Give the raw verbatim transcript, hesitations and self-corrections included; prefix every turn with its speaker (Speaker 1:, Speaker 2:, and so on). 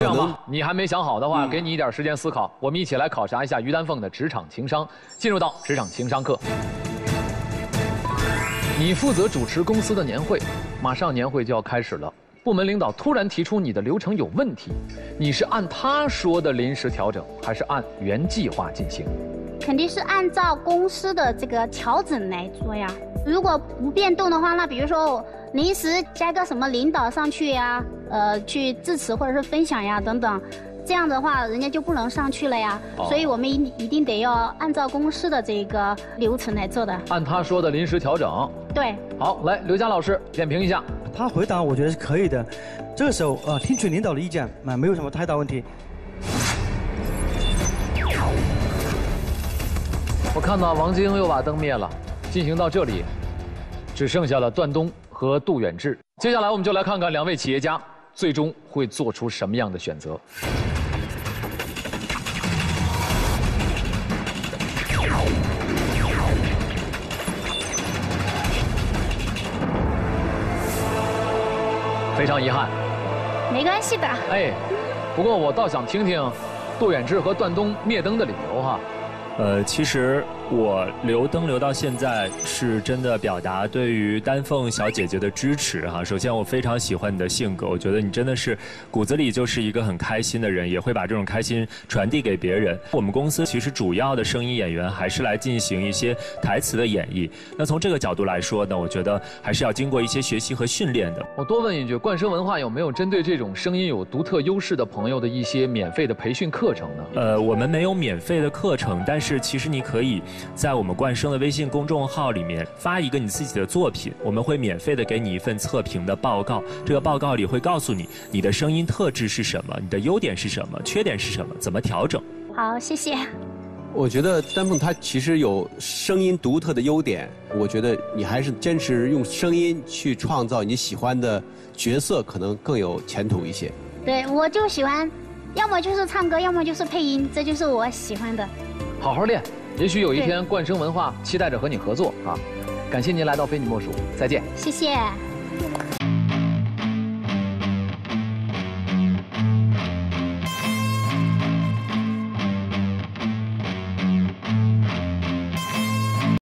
Speaker 1: 这样吧，你还没想好的话，给你一点时间思考。我们一起来考察一下于丹凤的职场情商。进入到职场情商课，你负责主持公司的年会，马上年会就要开始了。部门领导突然提出你的流程有问题，你是按他说的临时调整，还是按原计划进行？
Speaker 2: 肯定是按照公司的这个调整来做呀。如果不变动的话，那比如说临时加个什么领导上去呀，呃，去致辞或者是分享呀等等，这样的话人家就不能上去了呀。哦、所以我们一一定得要按照公司的这个流程来做的。
Speaker 1: 按他说的临时调整。
Speaker 2: 对。
Speaker 1: 好，来刘佳老师点评一下。
Speaker 3: 他回答我觉得是可以的，这个时候呃听取领导的意见啊，没有什么太大问题。
Speaker 1: 我看到王晶又把灯灭了，进行到这里，只剩下了段东和杜远志。接下来我们就来看看两位企业家最终会做出什么样的选择。非常遗憾，
Speaker 2: 没关系的。
Speaker 1: 哎，不过我倒想听听杜远志和段东灭灯的理由哈。
Speaker 4: 呃，其实我留灯留到现在，是真的表达对于丹凤小姐姐的支持哈。首先，我非常喜欢你的性格，我觉得你真的是骨子里就是一个很开心的人，也会把这种开心传递给别人。我们公司其实主要的声音演员还是来进行一些台词的演绎。那从这个角度来说呢，我觉得还是要经过一些学习和训练的。
Speaker 1: 我多问一句，冠生文化有没有针对这种声音有独特优势的朋友的一些免费的培训课程呢？
Speaker 4: 呃，我们没有免费的课程，但是。是，其实你可以在我们冠生的微信公众号里面发一个你自己的作品，我们会免费的给你一份测评的报告。这个报告里会告诉你你的声音特质是什么，你的优点是什么，缺点是什么，怎么调整。
Speaker 2: 好，谢谢。
Speaker 5: 我觉得丹凤她其实有声音独特的优点，我觉得你还是坚持用声音去创造你喜欢的角色，可能更有前途一些。
Speaker 2: 对，我就喜欢，要么就是唱歌，要么就是配音，这就是我喜欢的。
Speaker 1: 好好练，也许有一天冠生文化期待着和你合作啊！感谢您来到非你莫属，再见。
Speaker 2: 谢谢。